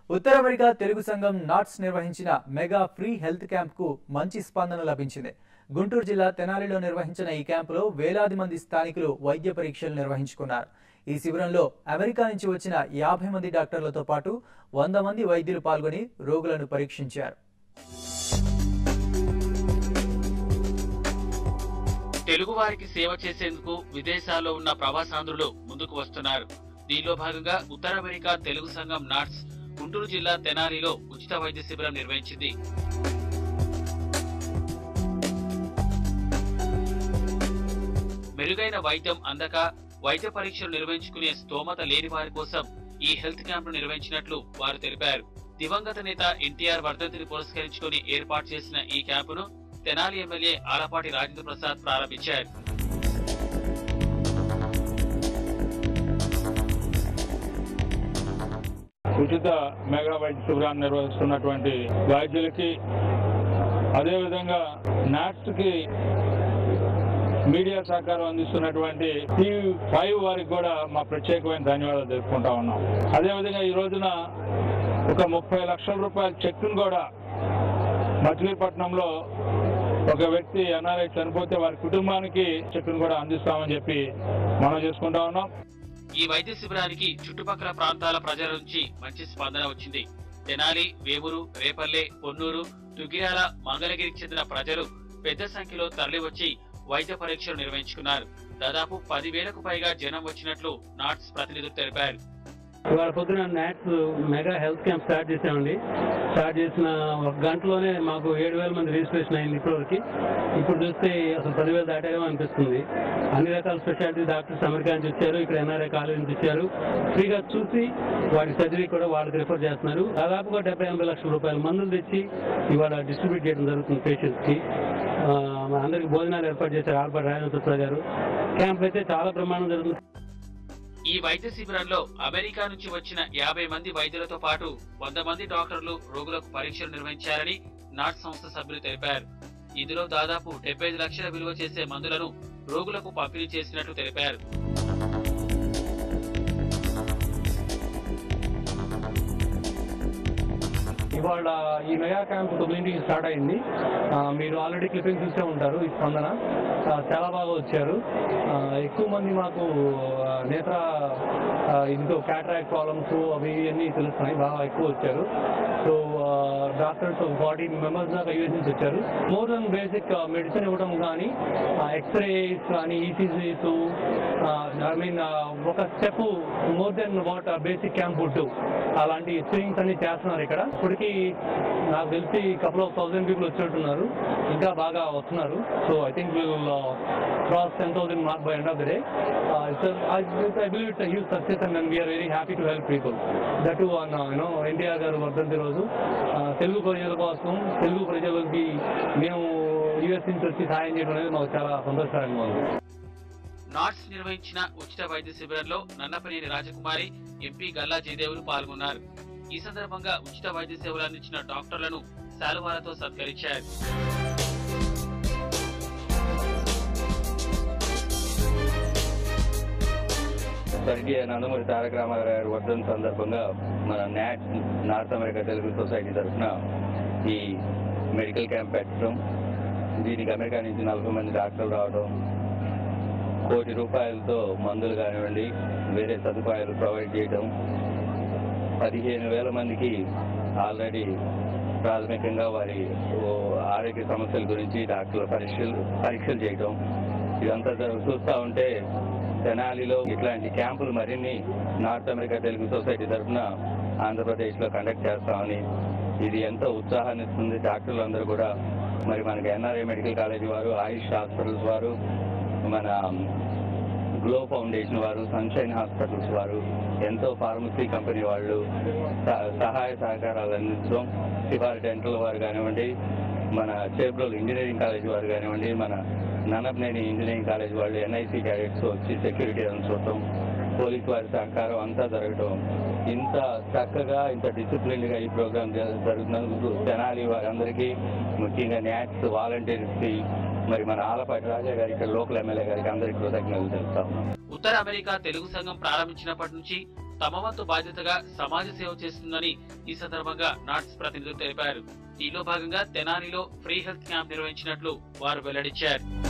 ఉత్తర America Telugu సంఘం NATS నిర్వహించిన mega free health క్యాంప్కు మంచి స్పందన లభించింది. గుంటూరు జిల్లా తెనాలిలో నిర్వహించిన ఈ క్యాంపులో వేలాది మంది స్థానికులు వైద్య పరీక్షలు నిర్వహించుకున్నారు. ఈ శిబిరంలో అమెరికా నుంచి వచ్చిన 50 మంది డాక్టర్లతో పాటు 100 మంది వైద్యులు పాల్గొని రోగులను పరీక్షించారు. తెలుగు వారికి సేవ చేసేందుకు విదేశాల్లో ఉన్న ప్రవాసాంధ్రులు ముందుకు వస్తున్నారు. దీనిలో భాగంగా ఉత్తర అమెరికా తెలుగు సంఘం నాట్స్ గుంటూరు జిల్లా తెనాలిలో ఉచిత వైద్య శిబిరం నిర్వహించింది. మెరుగైన వైద్యం అందక వైద్య పరీక్షలు నిర్వహించుకునే స్తోమత లేని వారి కోసం ఈ హెల్త్ క్యాంప్ నిర్వహించినట్లు వారు తెలిపారు. దివంగత నేత ఎన్టీఆర్ వర్ధంతిని పురస్కరించుకుని ఏర్పాటు చేసిన ఈ క్యాంపును తెనాలి ఎమ్మెల్యే ఆలపాటి రాజేంద్ర ప్రసాద్ ప్రారంభించారు. ఉచిత మెగా వైద్య శిబిరాన్ని నిర్వహిస్తున్నటువంటి వైద్యులకి, అదేవిధంగా నాట్స్ కి మీడియా సహకారం అందిస్తున్నటువంటి TV5 వారికి కూడా మా ప్రత్యేకమైన ధన్యవాదాలు తెలుపుకుంటా ఉన్నాం. అదేవిధంగా ఈ రోజున ఒక 30 లక్షల రూపాయల చెక్కును కూడా మచిలీపట్నంలో ఒక వ్యక్తి NRI చనిపోతే వారి కుటుంబానికి చెక్కును కూడా అందిస్తామని చెప్పి మనం చేసుకుంటా ఉన్నాం. ఈ వైద్య శిబిరానికి చుట్టుపక్కల ప్రాంతాల ప్రజల నుంచి మంచి స్పందన వచ్చింది. తెనాలి, వేమూరు, రేపల్లె, పొన్నూరు, తుగిరాల, మంగళగిరికి చెందిన ప్రజలు పెద్ద సంఖ్యలో తరలివచ్చి వైద్య పరీక్షలు నిర్వహించుకున్నారు. దాదాపు 10,000కు పైగా జనం వచ్చినట్లు నాట్స్ ప్రతినిధులు తెలిపారు. ఇవాళ పొద్దున NATS mega health camp start చేసామండి. స్టార్ట్ చేసిన ఒక గంటలోనే మాకు 7,000 మంది రిజిస్ట్రేషన్ అయింది ఇప్పటివరకు. ఇప్పుడు చూస్తే అసలు 10,000 దాటేమో అనిపిస్తుంది. అన్ని రకాల స్పెషాలిటీ డాక్టర్స్ అమెరికా నుంచి వచ్చారు, ఇక్కడ NRI కాలేజ్ నుంచి వచ్చారు. ఫ్రీగా చూసి వాటి సర్జరీ కూడా వాళ్ళకి రిఫర్ చేస్తున్నారు. దాదాపుగా 70-80 లక్షల రూపాయల మందులు తెచ్చి ఇవాళ డిస్ట్రిబ్యూట్ చేయడం జరుగుతుంది పేషెంట్స్ కి. అందరికి భోజనాలు ఏర్పాటు చేశారు ఆలపాటి రాజేంద్ర ప్రసాద్ గారు. క్యాంప్ అయితే చాలా ప్రమాణం జరుగుతుంది. ఈ వైద్య శిబిరంలో అమెరికా నుంచి వచ్చిన 50 మంది వైద్యులతో పాటు 100 మంది డాక్టర్లు రోగులకు పరీక్షలు నిర్వహించారని నాట్స్ సంస్థ సభ్యులు తెలిపారు. ఇందులో దాదాపు 75 లక్షల విలువ చేసే మందులను రోగులకు పంపిణీ చేసినట్లు తెలిపారు. ఇవాళ ఈ మెగా క్యాంప్ 9కి స్టార్ట్ అయింది. మీరు ఆల్రెడీ క్లిప్పింగ్ చూసే ఉంటారు. ఈ స్పందన చాలా బాగా వచ్చారు. ఎక్కువ మంది మాకు నేత్ర ఇంకో క్యాటరాక్ట్ ప్రాబ్లమ్స్ అవి అన్నీ తెలుస్తున్నాయి, బాగా ఎక్కువ వచ్చారు. సో డాక్టర్స్ 40 మెంబర్స్ దాకా యూఎస్ నుంచి వచ్చారు. మోర్ దెన్ బేసిక్ మెడిసిన్ ఇవ్వడం కానీ, ఎక్స్రేస్ కానీ, ఈసీజీస్, ఒక step more than what basic camp would అలాంటి స్క్రీనింగ్స్ అన్ని చేస్తున్నారు ఇక్కడ. ఇప్పటికీ నాకు తెలిసి కపుల్ ఆఫ్ 1000 పీపుల్ వచ్చినట్టున్నారు, ఇంకా బాగా వస్తున్నారు. So I think we will cross 10,000 mark by end of the day. I believe it's a huge success and we are very happy to help people. That too on NTR గారు వర్ధంతి రోజు తెలుగు ప్రజల కోసం, తెలుగు ప్రజలకి మేము యుఎస్ నుంచి వచ్చి సహాయం చేయడం అనేది మాకు చాలా సంతోషకరంగా ఉంది. నాట్స్ నిర్వహించిన ఉచిత వైద్య శిబిరంలో నన్నపనేని రాజకుమారి, ఎంపీ గల్లా జయదేవులు పాల్గొన్నారు. ఈ సందర్భంగా ఉచిత వైద్య సేవలు అందించిన డాక్టర్లను శాలువాలతో సత్కరించారు. స్వర్గీయ నందమూరి తారక రామారావు గారి వర్ధంతి సందర్భంగా మన NATS North America Telugu Society తరఫున ఈ మెడికల్ క్యాంప్ పెట్టడం, దీనికి అమెరికా నుంచి 40 మంది డాక్టర్లు రావడం, 1 కోటి రూపాయలతో మందులు కానివ్వండి వేరే సదుపాయాలు ప్రొవైడ్ చేయడం, 15,000 మందికి ఆల్రెడీ ప్రాథమికంగా వారి ఆరోగ్య సమస్యల గురించి డాక్టర్ల పరీక్షలు చేయడం, ఇదంతా చూస్తూ ఉంటే తెనాలిలో ఇట్లాంటి క్యాంపులు మరిన్ని నార్త్ అమెరికా తెలుగు సొసైటీ తరఫున ఆంధ్రప్రదేశ్లో కండక్ట్ చేస్తామని, ఇది ఎంతో ఉత్సాహాన్ని ఇస్తుంది. డాక్టర్లు అందరూ కూడా మరి మనకి NRI మెడికల్ కాలేజ్ వారు, ఆయుష్ హాస్పిటల్స్ వారు, మన గ్లో ఫౌండేషన్ వారు, సన్షైన్ హాస్పిటల్స్ వారు, ఎంతో ఫార్మసీ కంపెనీ వాళ్ళు సహాయ సహకారాలు అందించడం, శివారి డెంటల్ వారు కానివ్వండి, మన చేబ్రోల్ ఇంజనీరింగ్ కాలేజ్ వారు కానివ్వండి, మన నన్నపనేని ఇంజనీరింగ్ కాలేజ్ వాళ్ళు, NIC క్యాడెట్స్ వచ్చి సెక్యూరిటీ చూడటం, పోలీసు వారి సహకారం అంతా జరగటం, ఇంత చక్కగా ఇంత డిసిప్లిన్గా ఈ ప్రోగ్రాం జరుగుతున్నందుకు తెనాలి వారందరికీ, ముఖ్యంగా నాట్స్ వాలంటీర్స్కి, మరి మన ఆలపాటి రాజా గారి ఇక్కడ లోకల్ ఎమ్మెల్యే గారికి అందరికీ కృతజ్ఞతలు తెలుపుతాం. ఉత్తర అమెరికా తెలుగు సంఘం ప్రారంభించినప్పటి నుంచి తమ వంతు బాధ్యతగా సమాజ సేవ చేస్తుందని ఈ సందర్భంగా నాట్స్ ప్రతినిధులు తెలిపారు. దీనిలో భాగంగా తెనాలిలో ఫ్రీ హెల్త్ క్యాంప్ నిర్వహించినట్లు వారు వెల్లడించారు.